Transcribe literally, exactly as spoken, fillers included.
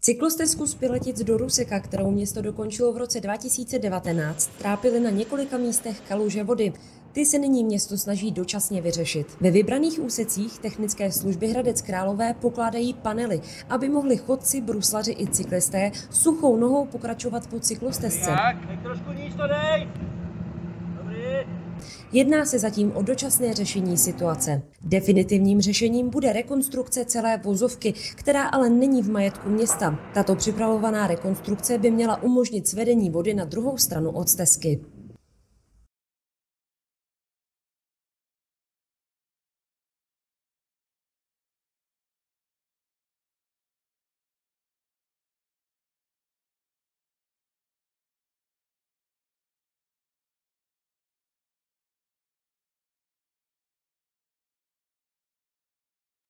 Cyklostezku z Piletic do Ruseka, kterou město dokončilo v roce dva tisíce devatenáct, trápily na několika místech kaluže vody. Ty se nyní město snaží dočasně vyřešit. Ve vybraných úsecích technické služby Hradec Králové pokládají panely, aby mohli chodci, bruslaři i cyklisté suchou nohou pokračovat po cyklostezce. Tak, trošku níž to dej. Dobrý. Jedná se zatím o dočasné řešení situace. Definitivním řešením bude rekonstrukce celé vozovky, která ale není v majetku města. Tato připravovaná rekonstrukce by měla umožnit svedení vody na druhou stranu od stezky.